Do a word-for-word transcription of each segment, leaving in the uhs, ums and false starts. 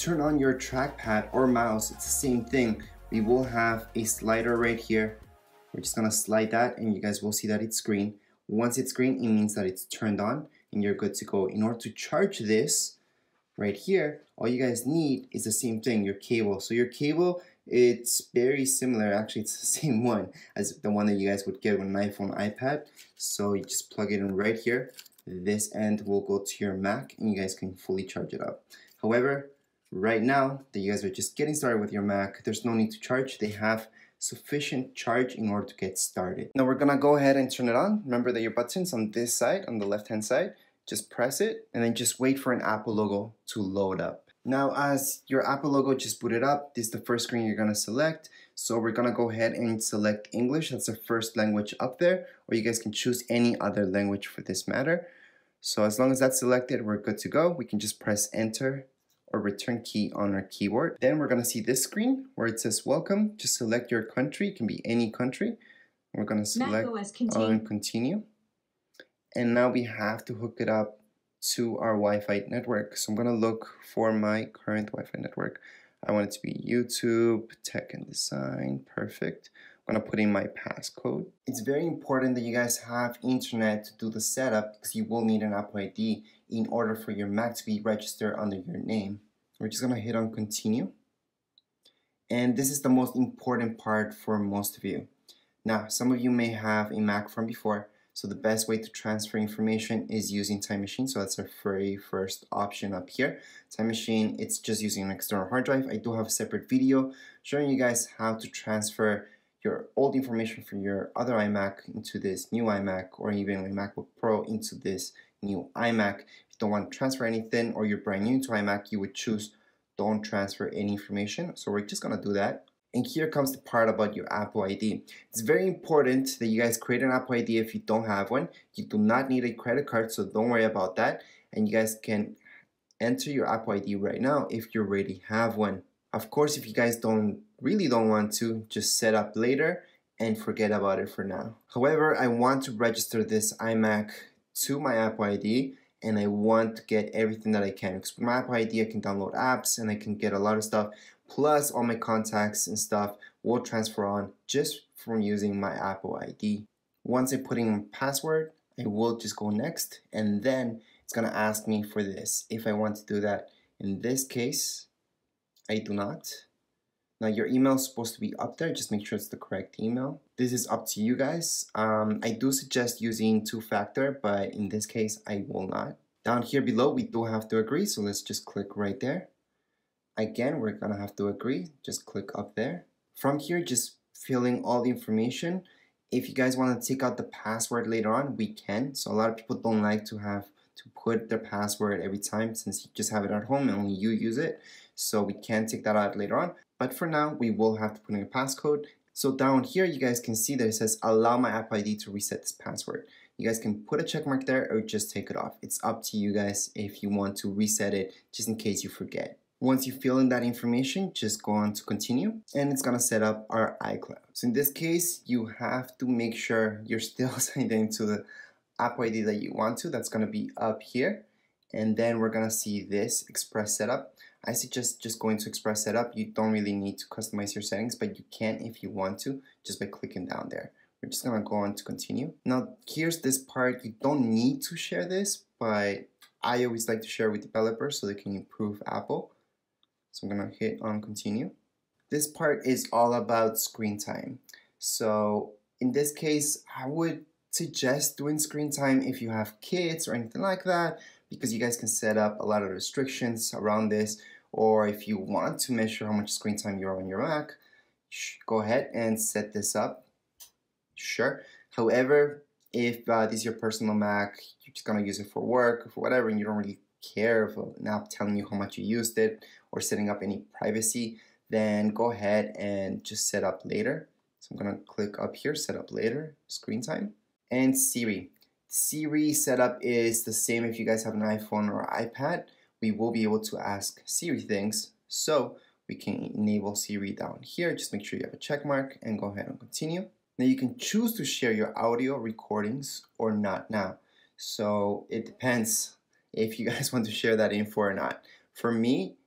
turn on your trackpad or mouse, it's the same thing. We will have a slider right here. We're just gonna slide that and you guys will see that it's green. Once it's green, it means that it's turned on and you're good to go. In order to charge this right here, all you guys need is the same thing, your cable. So your cable, it's very similar, actually it's the same one as the one that you guys would get with an iPhone, iPad. So you just plug it in right here. This end will go to your Mac and you guys can fully charge it up. However, right now that you guys are just getting started with your Mac, there's no need to charge. They have sufficient charge in order to get started. Now we're gonna go ahead and turn it on. Remember that your button's on this side, on the left hand side. Just press it and then just wait for an Apple logo to load up. Now as your Apple logo just booted up, this is the first screen you're gonna select. So we're gonna go ahead and select English. That's the first language up there, or you guys can choose any other language for this matter. So as long as that's selected, we're good to go. We can just press enter or return key on our keyboard. Then we're gonna see this screen where it says welcome. Just select your country, it can be any country. We're gonna select on continue. And now we have to hook it up to our Wi-Fi network. So I'm gonna look for my current Wi-Fi network. I want it to be YouTube, Tech and Design, perfect. I'm gonna put in my passcode. It's very important that you guys have internet to do the setup because you will need an Apple I D in order for your Mac to be registered under your name. We're just gonna hit on continue. And this is the most important part for most of you. Now, some of you may have a Mac from before, so the best way to transfer information is using Time Machine. So that's our very first option up here. Time Machine, it's just using an external hard drive. I do have a separate video showing you guys how to transfer your old information from your other iMac into this new iMac, or even a MacBook Pro into this new iMac. If you don't want to transfer anything, or you're brand new to iMac, you would choose don't transfer any information. So we're just gonna do that. And here comes the part about your Apple I D. It's very important that you guys create an Apple I D if you don't have one. You do not need a credit card, so don't worry about that. And you guys can enter your Apple I D right now if you already have one. Of course, if you guys don't really don't want to, just set up later and forget about it for now. However, I want to register this iMac to my Apple I D, and I want to get everything that I can. Because with my Apple I D, I can download apps and I can get a lot of stuff. Plus, all my contacts and stuff will transfer on just from using my Apple I D. Once I put in my password, I will just go next, and then it's gonna ask me for this if I want to do that. In this case, I do not. Now your email is supposed to be up there, just make sure it's the correct email. This is up to you guys. Um, I do suggest using two-factor, but in this case, I will not. Down here below, we do have to agree, so let's just click right there. Again, we're gonna have to agree, just click up there. From here, just fill in all the information. If you guys wanna take out the password later on, we can. So a lot of people don't like to have to put their password every time since you just have it at home and only you use it. So we can take that out later on. But for now, we will have to put in a passcode. So down here, you guys can see that it says, allow my Apple I D to reset this password. You guys can put a check mark there or just take it off. It's up to you guys if you want to reset it, just in case you forget. Once you fill in that information, just go on to continue, and it's gonna set up our iCloud. So in this case, you have to make sure you're still signed into the Apple I D that you want to. That's gonna be up here. And then we're gonna see this Express Setup. I suggest just going to Express Setup. You don't really need to customize your settings, but you can if you want to, just by clicking down there. We're just gonna go on to continue. Now, here's this part. You don't need to share this, but I always like to share with developers so they can improve Apple. So I'm gonna hit on continue. This part is all about screen time. So in this case, I would suggest doing screen time if you have kids or anything like that, because you guys can set up a lot of restrictions around this. Or if you want to measure how much screen time you're on your Mac, go ahead and set this up. Sure. However, if uh, this is your personal Mac, you're just gonna use it for work or for whatever, and you don't really care if an app telling you how much you used it or setting up any privacy, then go ahead and just set up later. So I'm gonna click up here, set up later, screen time. And Siri. Siri setup is the same if you guys have an iPhone or iPad. We will be able to ask Siri things. So we can enable Siri down here. Just make sure you have a check mark and go ahead and continue. Now you can choose to share your audio recordings or not now. So it depends if you guys want to share that info or not. For me,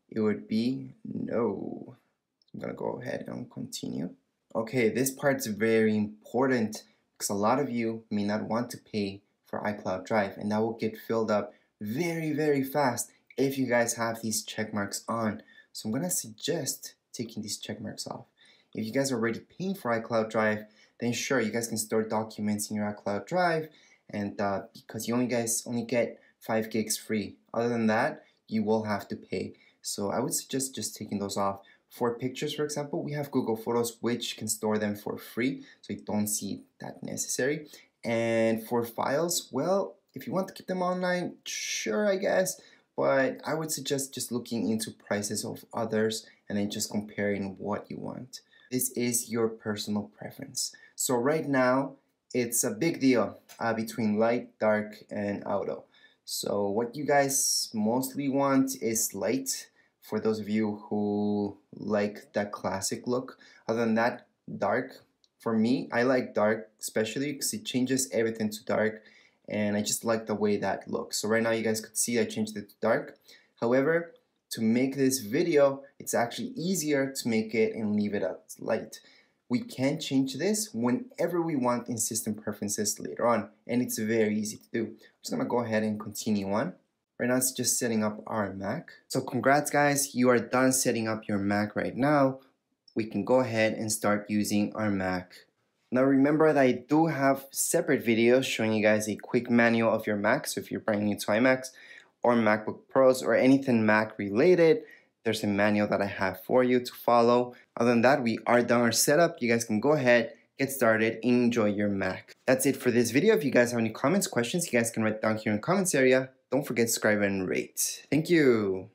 it would be no. I'm gonna go ahead and continue. Okay, this part's very important because a lot of you may not want to pay for iCloud Drive, and that will get filled up very, very fast if you guys have these check marks on. So I'm gonna suggest taking these check marks off. If you guys are already paying for iCloud Drive, then sure, you guys can store documents in your iCloud Drive, and uh, because you only guys only get five gigs free. Other than that, you will have to pay. So I would suggest just taking those off. For pictures, for example, we have Google Photos, which can store them for free, so you don't see that necessary. And for files, well, if you want to keep them online, sure, I guess, but I would suggest just looking into prices of others and then just comparing what you want. This is your personal preference. So right now, it's a big deal uh, between light, dark, and auto. So what you guys mostly want is light, for those of you who like that classic look. Other than that, dark. For me, I like dark, especially because it changes everything to dark, and I just like the way that looks. So right now you guys could see I changed it to dark. However, to make this video, it's actually easier to make it and leave it as light. We can change this whenever we want in system preferences later on, and it's very easy to do. I'm just gonna go ahead and continue on. Right now it's just setting up our Mac. So congrats guys, you are done setting up your Mac right now. We can go ahead and start using our Mac. Now remember that I do have separate videos showing you guys a quick manual of your Mac. So if you're brand new to iMacs or MacBook Pros or anything Mac related, there's a manual that I have for you to follow. Other than that, we are done our setup. You guys can go ahead, get started, and enjoy your Mac. That's it for this video. If you guys have any comments, questions, you guys can write down here in the comments area. Don't forget to subscribe and rate. Thank you.